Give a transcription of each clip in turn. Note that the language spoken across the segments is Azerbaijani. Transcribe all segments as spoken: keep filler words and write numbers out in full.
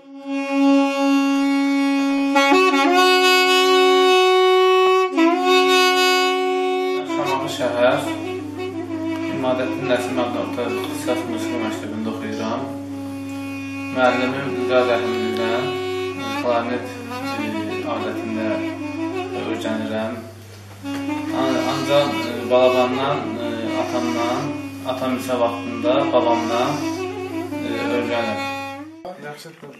Şamaxı şəhər İmadəddin Nəsim adlı orta ixtisas musiqi məktəbində oxuyuram. Müəllimim İlqar Rəhimlidən klarnet alətində öyrənirəm. Ancaq balabandan, atamdan, atam isə vaxtında babamdan öyrənirəm. Yaxşıdır.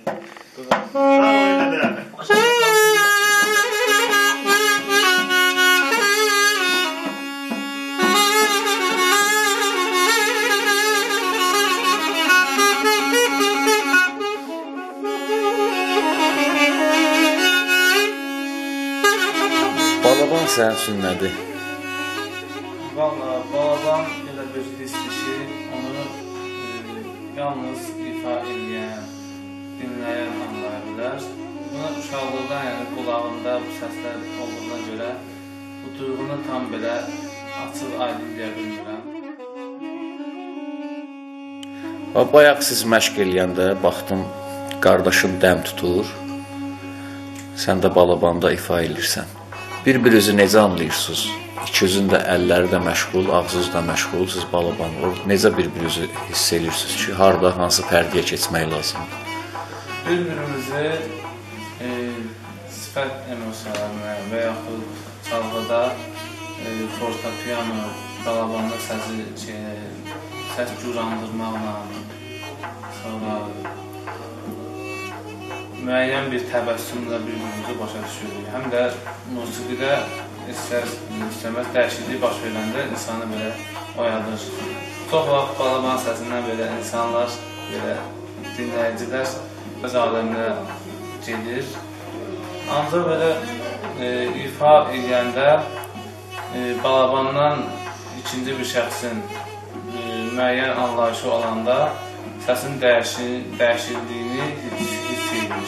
Balaban sənin üçün nədir? Valla, balaban elə bir hissi ki, onu e, yalnız ifa edən, dinləyən anlaya bilər. Buna uşaqlıqdan, yəni qulağında bu səslər olduğuna görə bu duyğunu tam belə açıq aydın deyə bilmirəm. Bayaq siz məşq eləyəndə baxdım, qardaşın dəm tutur, sən də balabanda ifa edirsən. Bir-birinizi necə anlayırsınız? İkizin də əlləri də məşğul, ağzınız da məşğul, siz balaban. Necə bir-birinizi hiss edirsiniz ki, harada, hansı pərdəyə keçmək lazımdır? Bir-birimizi e, sifət emosiyalarına və yaxud çalğıda e, fortepiano, balabanda səsi, şey, səs curandırmaqla, sonra müəyyən bir təbəssümlə bir-birimizi başa düşürük. Həm də musiqidə istər-istəməz dəyişiklik baş verəndə insanı belə oyadır. Çox vaxt balaban səsindən belə insanlar, belə dinləyicilər öz aləminə gedir. Ancaq belə e, ifa edəndə e, balabandan ikinci bir şəxsin e, müəyyən anlayışı olanda səsin dəyişi, dəyişildiyini hiss edir.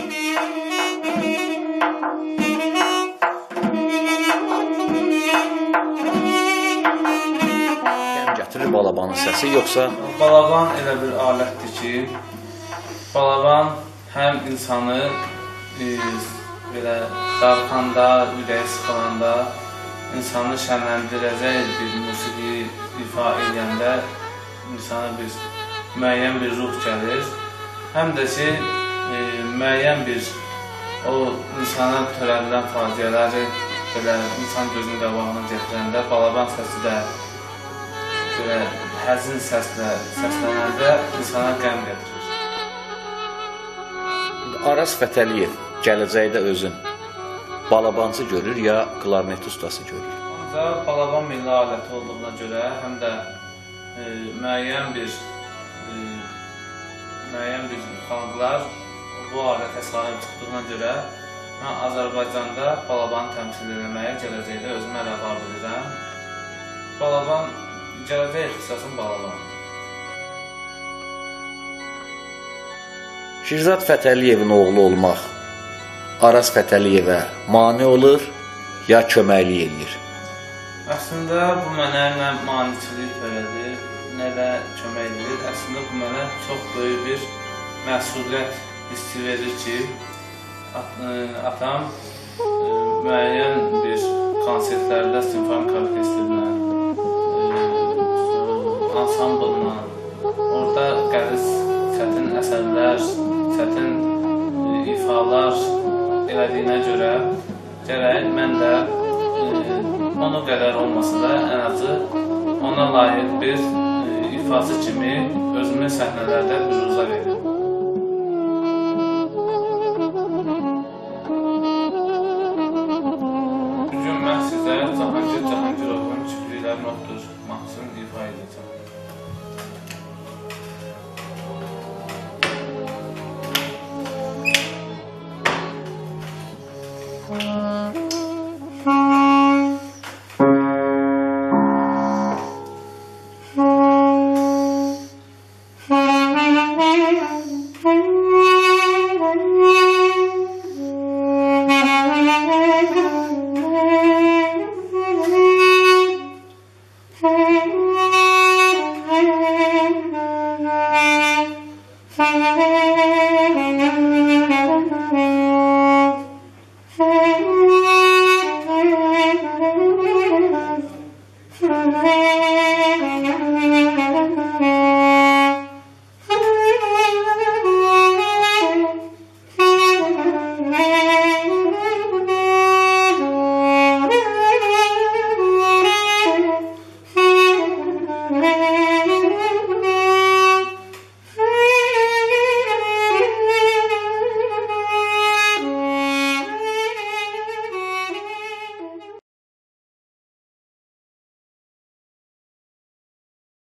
Qəm gətirir balabanın səsi, yoxsa? Balaban elə bir alətdir ki, balaban həm insanı e, belə darıxanda, ürəyi sıxılanda, insanı şənləndirəcək bir musiqi ifa edəndə insana bir müəyyən bir ruh gəlir. Həm də ki, e, müəyyən bir o insana törədilən faciələri belə insan gözünün qabağına gətirəndə balaban səsi də belə həzin səslə səslənəndə insana qəm gətirir. Araz Fətəliyev gələcəkdə özün balabancı görür ya klarnet ustası görür? Ancaq balaban milli aləti olduğuna görə həm də e, müəyyən bir e, müəyyən bir xalqlar bu alətə sahib çıxdığına görə mən Azərbaycanda balabanı təmsil etməyə gələcəkdə özümə rəva bilirəm. Balaban, gələcək ixtisasım balaban. Şirzad Fətəliyevin oğlu olmaq Araz Fətəliyevə mane olur ya köməklik edir? Əslində bu mənə nə maneçilik törədir, nə də kömək edir. Əslində bu mənə çox böyük bir məsuliyyət hissi verir ki, at, ə, atam ə, müəyyən bir konsertlərdə simfonik orkestrlə, ansamblla, orada qəliz, çətin əsərlər, çətin ə, ifalar elədiyinə görə gərək mən də ə, onu qədər olmasa da ən azı ona layiq bir ə, ifaçı kimi özümü səhnələrdə büruzə verir. Bugün mən sizə Cahangir Cahangirovun Kipriklərin Oxdur mahnısını ifa edəcəm. Thank you.